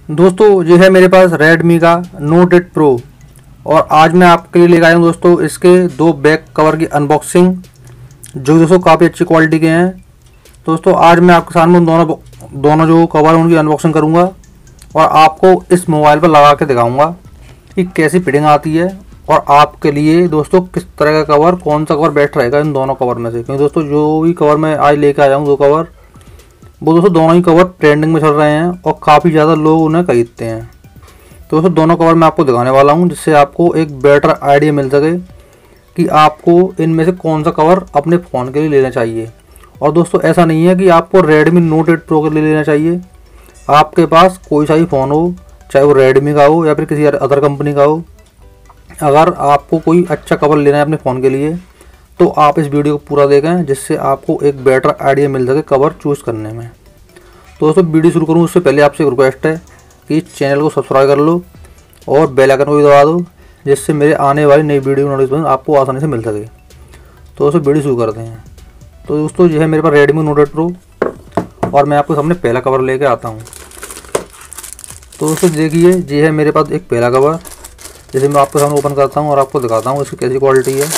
दोस्तों ये है मेरे पास Redmi का Note 8 Pro और आज मैं आपके लिए लेकर आया हूँ दोस्तों इसके दो बैक कवर की अनबॉक्सिंग जो दोस्तों काफ़ी अच्छी क्वालिटी के हैं। दोस्तों आज मैं आपके सामने दोनों जो कवर हैं उनकी अनबॉक्सिंग करूँगा और आपको इस मोबाइल पर लगा के दिखाऊँगा कि कैसी फिटिंग आती है और आपके लिए दोस्तों किस तरह का कवर, कौन सा कवर बेस्ट रहेगा इन दोनों कवर में से। क्योंकि दोस्तों जो भी कवर मैं आज लेकर आया हूँ दो कवर, वो दोस्तों दोनों ही कवर ट्रेंडिंग में चल रहे हैं और काफ़ी ज़्यादा लोग उन्हें खरीदते हैं। तो दोस्तों दोनों कवर मैं आपको दिखाने वाला हूं जिससे आपको एक बेटर आइडिया मिल सके कि आपको इनमें से कौन सा कवर अपने फ़ोन के लिए लेना चाहिए। और दोस्तों ऐसा नहीं है कि आपको Redmi Note 8 Pro के लिए लेना चाहिए। आपके पास कोई सा ही फ़ोन हो, चाहे वो Redmi का हो या फिर किसी अदर कंपनी का हो, अगर आपको कोई अच्छा कवर लेना है अपने फ़ोन के लिए तो आप इस वीडियो को पूरा देखें जिससे आपको एक बेटर आइडिया मिल सके कवर चूज़ करने में। तो दोस्तों वीडियो शुरू करूँ उससे पहले आपसे एक रिक्वेस्ट है कि इस चैनल को सब्सक्राइब कर लो और बेल आइकन को भी दबा दो जिससे मेरे आने वाली नई वीडियो नोटिफिकेशन आपको आसानी से मिल सके। तो दोस्तों वीडियो शुरू करते हैं। तो दोस्तों यह है मेरे पास Redmi Note 8 Pro और मैं आपके सामने पहला कवर लेके आता हूँ। तो दोस्तों देखिए ये है मेरे पास एक पहला कवर जिसे मैं आपके सामने ओपन करता हूँ और आपको दिखाता हूँ इसकी कैसी क्वालिटी है।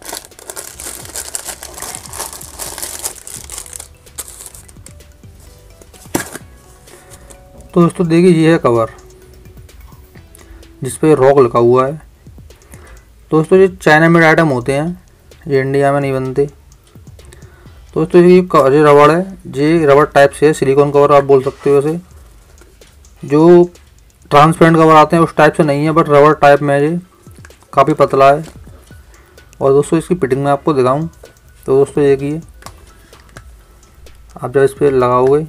तो दोस्तों देखिए ये है कवर जिस पे रॉक लिखा हुआ है। दोस्तों ये चाइना मेड आइटम होते हैं, ये इंडिया में नहीं बनते। दोस्तों ये रबड़ है, ये रबड़ टाइप से है, सिलिकॉन कवर आप बोल सकते हो इसे। जो ट्रांसपेरेंट कवर आते हैं उस टाइप से नहीं है बट रबड़ टाइप में ये काफ़ी पतला है। और दोस्तों इसकी फिटिंग में आपको दिखाऊं तो दोस्तों देखिए आप जब इस पर लगाओगे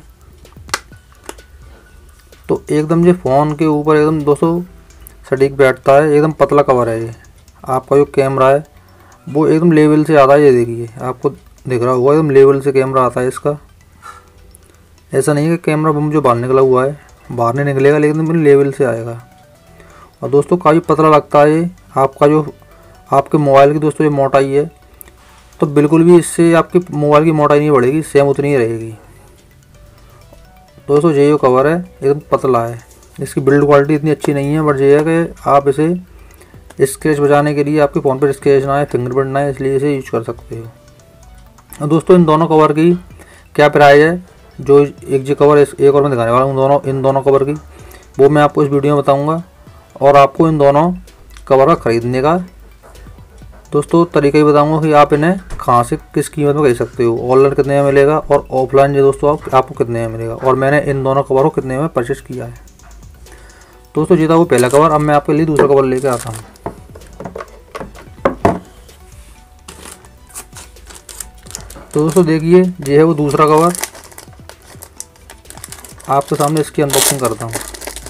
तो एकदम ये फ़ोन के ऊपर एकदम दोस्तों सटीक बैठता है। एकदम पतला कवर है ये। आपका जो कैमरा है वो एकदम लेवल से आता है। ये देखिए आपको दिख रहा होगा एकदम लेवल से कैमरा आता है इसका। ऐसा नहीं है कि कैमरा बम जो बाहर निकला हुआ है, बाहर नहीं निकलेगा लेकिन लेवल से आएगा। और दोस्तों काफ़ी पतला लगता है ये। आपका जो आपके मोबाइल की दोस्तों जो मोटाई है तो बिल्कुल भी इससे आपकी मोबाइल की मोटाई नहीं बढ़ेगी, सेम उतनी ही रहेगी। दोस्तों ये जो कवर है एकदम पतला है, इसकी बिल्ड क्वालिटी इतनी अच्छी नहीं है बट ये है कि आप इसे स्क्रैच बचाने के लिए आपके फ़ोन पर स्क्रैच ना आए, फिंगरप्रिंट ना आए, इसलिए इसे यूज कर सकते हो। और दोस्तों इन दोनों कवर की क्या प्राइस है, जो एक जो कवर एक और मैं दिखाने वाला हूँ इन दोनों कवर की, वो मैं आपको इस वीडियो में बताऊँगा। और आपको इन दोनों कवर का ख़रीदने का दोस्तों तरीका ही बताऊंगा कि आप इन्हें कहाँ से किस कीमत में खरीद सकते हो, ऑनलाइन कितने में मिलेगा और ऑफलाइन जो दोस्तों आपको कितने में मिलेगा, और मैंने इन दोनों कवर को कितने में परचेस किया है। दोस्तों ये था वो पहला कवर। अब मैं आपके लिए दूसरा कवर लेके आता हूँ। तो दोस्तों देखिए ये है वो दूसरा कवर, आपके सामने इसकी अनबॉक्सिंग करता हूँ।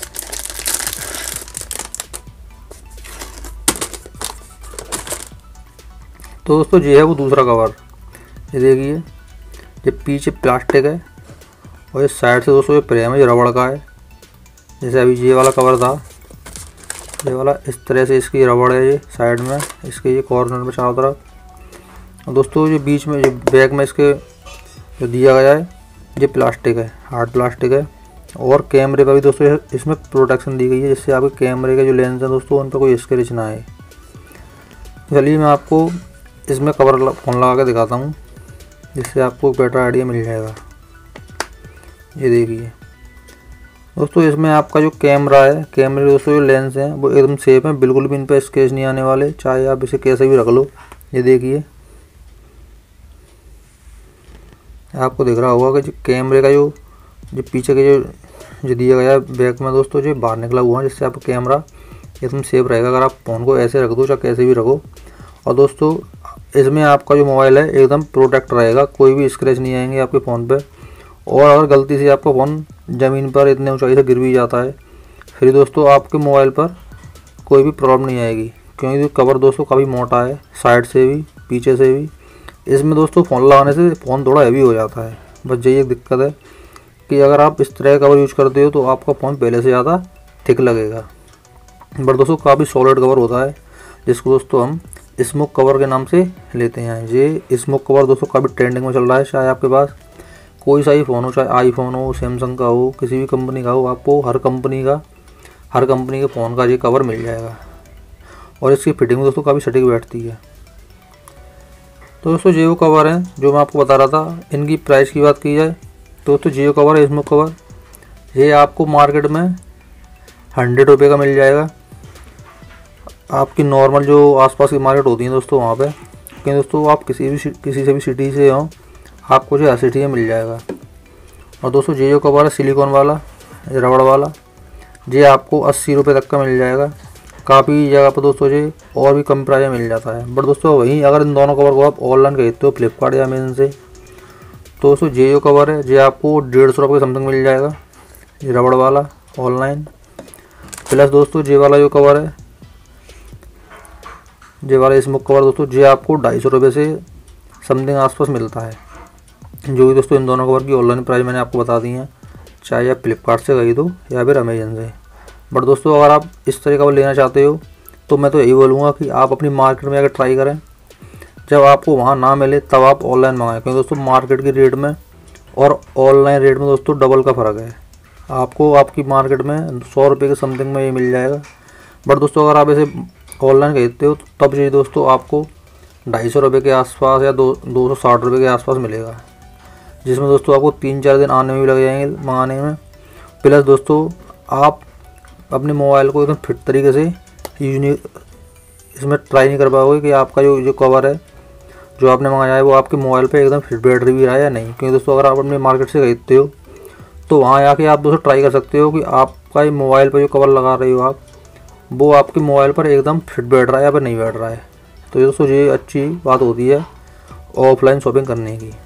तो दोस्तों ये है वो दूसरा कवर। ये देखिए ये पीछे प्लास्टिक है और ये साइड से दोस्तों ये फ्रेम है, ये रबड़ का है। जैसे अभी ये वाला कवर था, ये वाला इस तरह से इसकी रबड़ है, ये साइड में इसके ये कॉर्नर में चारों तरफ। और दोस्तों ये बीच में ये बैक में इसके जो दिया गया है ये प्लास्टिक है, हार्ड प्लास्टिक है। और कैमरे पर भी दोस्तों इसमें प्रोटेक्शन दी गई है जिससे आपके कैमरे के जो लेंस हैं दोस्तों उन पर कोई स्क्रैच ना आए। चलिए मैं आपको इसमें कवर फ़ोन लगा के दिखाता हूँ जिससे आपको बेटर आइडिया मिल जाएगा। ये देखिए दोस्तों इसमें आपका जो कैमरा है, कैमरे दोस्तों जो लेंस हैं वो एकदम सेफ है, बिल्कुल भी इन पर स्क्रैच नहीं आने वाले, चाहे आप इसे कैसे भी रख लो। ये देखिए आपको दिख रहा होगा कि जो कैमरे का जो पीछे के जो दिया गया है बैक में दोस्तों जो बाहर निकला हुआ है, जिससे आपका कैमरा एकदम सेफ रहेगा अगर आप फ़ोन को ऐसे रख दो चाहे कैसे भी रखो। और दोस्तों इसमें आपका जो मोबाइल है एकदम प्रोटेक्ट रहेगा, कोई भी स्क्रैच नहीं आएंगे आपके फ़ोन पे। और अगर गलती से आपका फ़ोन ज़मीन पर इतने ऊंचाई से गिर भी जाता है फिर दोस्तों आपके मोबाइल पर कोई भी प्रॉब्लम नहीं आएगी, क्योंकि जो कवर दोस्तों काफ़ी मोटा है, साइड से भी पीछे से भी। इसमें दोस्तों फ़ोन लगाने से फ़ोन थोड़ा हैवी हो जाता है, बस यही एक दिक्कत है कि अगर आप इस तरह का कवर यूज करते हो तो आपका फ़ोन पहले से ज़्यादा थिक लगेगा। बट दोस्तों काफ़ी सॉलिड कवर होता है जिसको दोस्तों हम स्मोक कवर के नाम से लेते हैं। ये स्मोक कवर दोस्तों काफ़ी ट्रेंडिंग में चल रहा है, चाहे आपके पास कोई सा ही फ़ोन हो, चाहे आईफोन हो, सैमसंग का हो, किसी भी कंपनी का हो, आपको हर कंपनी के फ़ोन का ये कवर मिल जाएगा। और इसकी फिटिंग दोस्तों काफ़ी सटीक बैठती है। तो दोस्तों ये वो कवर हैं जो मैं आपको बता रहा था। इनकी प्राइस की बात की जाए तो दोस्तों ये कवर है स्मोक कवर, ये आपको मार्केट में 100 रुपये का मिल जाएगा। आपकी नॉर्मल जो आसपास की मार्केट होती है दोस्तों वहाँ पे, क्योंकि दोस्तों आप किसी से भी सिटी से हो, आपको जो सिटी में मिल जाएगा। और दोस्तों ये जो कवर है सिलिकॉन वाला, रबड़ वाला, ये आपको 80 रुपये तक का मिल जाएगा। काफ़ी जगह पर दोस्तों ये और भी कम प्राइस में मिल जाता है। बट दोस्तों वहीं अगर इन दोनों कवर को आप ऑनलाइन खरीदते हो फ्लिपकार्ट या अमेज़न से, तो दोस्तों ये जो कवर है ये आपको 150 रुपये समथिंग मिल जाएगा, ये रबड़ वाला ऑनलाइन। प्लस दोस्तों ये वाला जो कवर है, ये वाला स्मोक कवर दोस्तों ये आपको 250 रुपये से समथिंग आसपास मिलता है। जो भी दोस्तों इन दोनों कवर की ऑनलाइन प्राइस मैंने आपको बता दी है, चाहे आप फ्लिपकार्ट से खरीदो या फिर अमेजन से। बट दोस्तों अगर आप इस तरह का लेना चाहते हो तो मैं तो यही बोलूँगा कि आप अपनी मार्केट में अगर ट्राई करें, जब आपको वहाँ ना मिले तब आप ऑनलाइन मंगाएं, क्योंकि दोस्तों मार्केट के रेट में और ऑनलाइन रेट में दोस्तों डबल का फ़र्क है। आपको आपकी मार्केट में 100 रुपये के समथिंग में ये मिल जाएगा। बट दोस्तों अगर आप इसे ऑनलाइन खरीदते हो तो तब ये दोस्तों आपको 250 रुपये के आसपास या 260 रुपये के आसपास मिलेगा, जिसमें दोस्तों आपको 3-4 दिन आने में भी लग जाएंगे मंगाने में। प्लस दोस्तों आप अपने मोबाइल को एकदम फिट तरीके से इसमें ट्राई नहीं कर पाओगे कि आपका जो कवर है जो आपने मंगाया है वो आपके मोबाइल पे एकदम फिट बैठ भी रहा है या नहीं। क्योंकि दोस्तों अगर आप अपने मार्केट से खरीदते हो तो वहाँ आके आप दोस्तों ट्राई कर सकते हो कि आपका मोबाइल पर जो कवर लगा रहे हो आप, वो आपके मोबाइल पर एकदम फिट बैठ रहा है या फिर नहीं बैठ रहा है। तो दोस्तों ये अच्छी बात होती है ऑफलाइन शॉपिंग करने की।